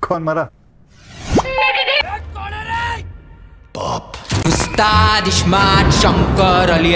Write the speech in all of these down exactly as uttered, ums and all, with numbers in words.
कौन मरा? उस्ताद इस्मार्ट शंकर अली।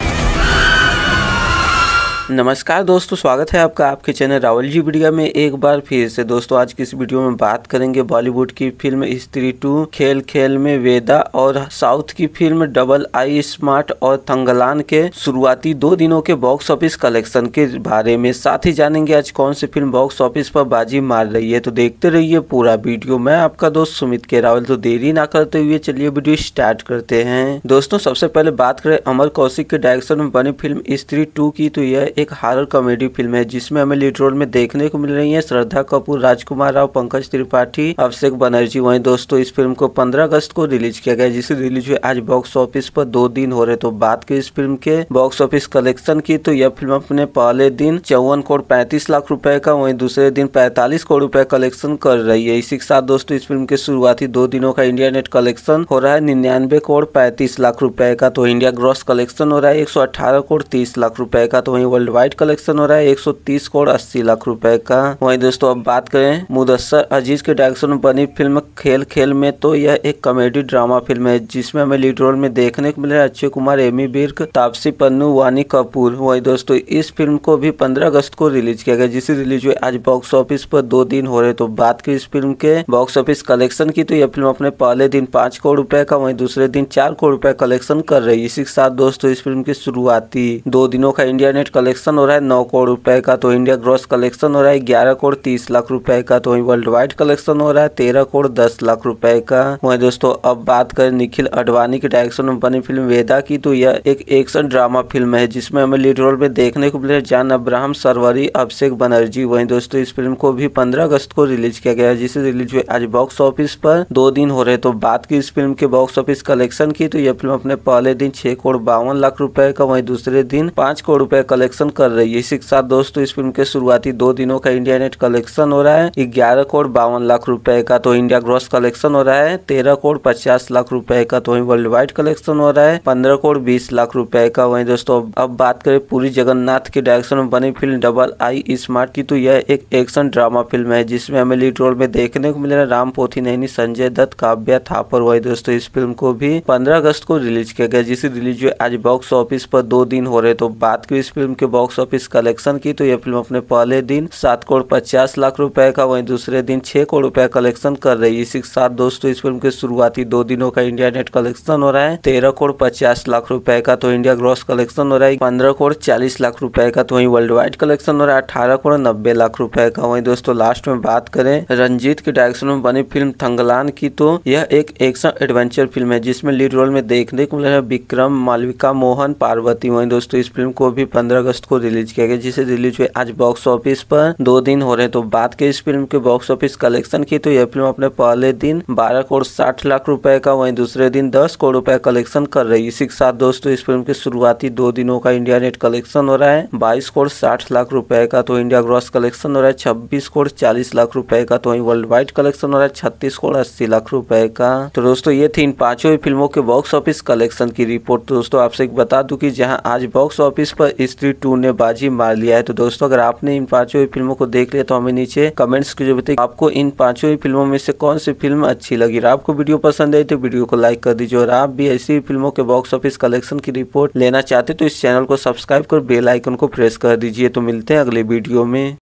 नमस्कार दोस्तों, स्वागत है आपका आपके चैनल रावल जी मीडिया में एक बार फिर से। दोस्तों आज की इस वीडियो में बात करेंगे बॉलीवुड की फिल्म स्त्री टू, खेल खेल में वेदा और साउथ की फिल्म डबल आई स्मार्ट और तंगलान के शुरुआती दो दिनों के बॉक्स ऑफिस कलेक्शन के बारे में। साथ ही जानेंगे आज कौन सी फिल्म बॉक्स ऑफिस पर बाजी मार रही है। तो देखते रहिए पूरा वीडियो। मैं आपका दोस्त सुमित के रावल। तो देरी ना करते हुए चलिए वीडियो स्टार्ट करते हैं। दोस्तों सबसे पहले बात करें अमर कौशिक के डायरेक्शन में बनी फिल्म स्त्री टू की, तो यह एक हॉरर कॉमेडी फिल्म है जिसमें हमें लीड रोल में देखने को मिल रही है श्रद्धा कपूर, राजकुमार राव, पंकज त्रिपाठी, अभिषेक बनर्जी। वहीं दोस्तों इस फिल्म को पंद्रह अगस्त को रिलीज किया गया, जिसे रिलीज हुए आज बॉक्स ऑफिस पर दो दिन हो रहे। तो बात की इस फिल्म के बॉक्स ऑफिस कलेक्शन की, तो यह फिल्म अपने पहले दिन चौवन करोड़ पैंतीस लाख रुपए का, वहीं दूसरे दिन पैंतालीस करोड़ रुपए कलेक्शन कर रही है। इसी के साथ दोस्तों इस फिल्म के शुरुआती दो दिनों का इंडिया नेट कलेक्शन हो रहा है निन्यानवे करोड़ पैंतीस लाख रुपए का। तो इंडिया ग्रॉस कलेक्शन हो रहा है एक सौ अठारह करोड़ तीस लाख रुपए का। तो वहीं वर्ल्ड वाइड कलेक्शन हो रहा है एक सौ तीस करोड़ अस्सी लाख रुपए का। वहीं दोस्तों अब बात करें मुदस्सर अजीज के डायरेक्शन में बनी फिल्म खेल खेल में, तो यह एक कॉमेडी ड्रामा फिल्म है जिसमें हमें लीड रोल में देखने को मिल रहा है अक्षय कुमार, एमी विर्क, तापसी पन्नू, वानी कपूर। वहीं दोस्तों इस फिल्म को भी पंद्रह अगस्त को रिलीज किया गया, जिसे रिलीज हुए आज बॉक्स ऑफिस पर दो दिन हो रहे। तो बात की इस फिल्म के बॉक्स ऑफिस कलेक्शन की, तो यह फिल्म अपने पहले दिन पांच करोड़ रुपए का, वहीं दूसरे दिन चार करोड़ रुपए कलेक्शन कर रही है। इसी के साथ दोस्तों इस फिल्म के शुरुआती दो दिनों का इंडिया नेट कलेक्शन हो रहा है नौ करोड़ रुपए का। तो इंडिया ग्रॉस कलेक्शन हो रहा है ग्यारह करोड़ तीस लाख रुपए का। तो वहीं वर्ल्ड वाइड कलेक्शन हो रहा है तेरह करोड़ दस लाख रुपए का। वहीं दोस्तों अब बात करें निखिल अडवाणी के डायरेक्शन में बनी फिल्म वेदा की, तो यह एक एक्शन ड्रामा फिल्म है जिसमें हमें लीड रोल में देखने को मिले जान अब्राहम, सरवरी, अभिषेक बनर्जी। वहीं दोस्तों इस फिल्म को भी पंद्रह अगस्त को रिलीज किया गया, जिसे रिलीज हुए आज बॉक्स ऑफिस पर दो दिन हो रहे। तो बात की इस फिल्म के बॉक्स ऑफिस कलेक्शन की, तो यह फिल्म अपने पहले दिन छह करोड़ बावन लाख रुपए का, वहीं दूसरे दिन पांच करोड़ रुपए कलेक्शन कर रही है। इसी के साथ दोस्तों इस फिल्म के शुरुआती दो दिनों का इंडिया नेट कलेक्शन हो रहा है ग्यारह करोड़ बावन लाख रुपए का। तो इंडिया ग्रॉस कलेक्शन हो रहा है तेरह करोड़ पचास लाख रुपए का। तो वहीं वर्ल्ड वाइड कलेक्शन हो रहा है पंद्रह करोड़ बीस लाख रुपए का। वहीं दोस्तों अब बात करें पुरी जगन्नाथ के डायरेक्शन में बनी फिल्म डबल आई स्मार्ट की, तो यह एक एक्शन ड्रामा फिल्म है जिसमें हमें लीड रोल में देखने को मिल रहा है राम पोथिनेनी, संजय दत्त, काव्या थापर। वही दोस्तों इस फिल्म को भी पंद्रह अगस्त को रिलीज किया गया, जिसे रिलीज हुए आज बॉक्स ऑफिस पर दो दिन हो रहे। तो बात की इस फिल्म के बॉक्स ऑफिस कलेक्शन की, तो यह फिल्म अपने पहले दिन सात करोड़ पचास लाख रुपए का, वहीं दूसरे दिन छह करोड़ रुपए कलेक्शन कर रही है। इसी के साथ दोस्तों इस फिल्म के शुरुआती दो दिनों का इंडिया नेट कलेक्शन हो रहा है तेरह करोड़ पचास लाख रुपए का। तो इंडिया ग्रॉस कलेक्शन हो रहा है पंद्रह करोड़ चालीस लाख रुपए का। तो वहीं वर्ल्ड वाइड कलेक्शन हो रहा है अठारह करोड़ नब्बे लाख रुपए का। वहीं दोस्तों लास्ट में बात करें रंजीत के डायरेक्शन में बनी फिल्म तंगलान की, तो यह एक एक्शन एडवेंचर फिल्म है जिसमें लीड रोल में देखने को मिल रहा है विक्रम, मालविका, मोहन, पार्वती। वहीं दोस्तों इस फिल्म को भी पंद्रह अगस्त को रिलीज किया गया, जिसे रिलीज हुए आज बॉक्स ऑफिस पर दो दिन हो रहे। तो बात की इस फिल्म के बॉक्स ऑफिस कलेक्शन की, तो यह फिल्म अपने पहले दिन बारह करोड़ साठ लाख रुपए का, वहीं दूसरे दिन दस करोड़ रुपए कलेक्शन कर रही है। इसी के साथ दोस्तों इस फिल्म के शुरुआती दो दिनों का इंडिया नेट कलेक्शन हो रहा है बाईस करोड़ साठ लाख रुपए का। तो इंडिया ग्रॉस कलेक्शन हो रहा है छब्बीस करोड़ चालीस लाख रुपए का। तो वहीं वर्ल्ड वाइड कलेक्शन हो रहा है छत्तीस करोड़ अस्सी लाख रुपए का। तो दोस्तों ये थी इन पांचों फिल्मों के बॉक्स ऑफिस कलेक्शन की रिपोर्ट। तो दोस्तों आपसे एक बता दूं कि जहां आज बॉक्स ऑफिस पर स्त्री टू ने बाजी मार लिया है। तो दोस्तों अगर आपने इन पांचों फिल्मों को देख लिया तो हमें नीचे कमेंट्स की जरूरत है आपको इन पांचों ही फिल्मों में से कौन सी फिल्म अच्छी लगी। और आपको वीडियो पसंद आई तो वीडियो को लाइक कर दीजिए। और आप भी ऐसी फिल्मों के बॉक्स ऑफिस कलेक्शन की रिपोर्ट लेना चाहते तो इस चैनल को सब्सक्राइब कर बेल आइकन को प्रेस कर दीजिए। तो मिलते हैं अगले वीडियो में।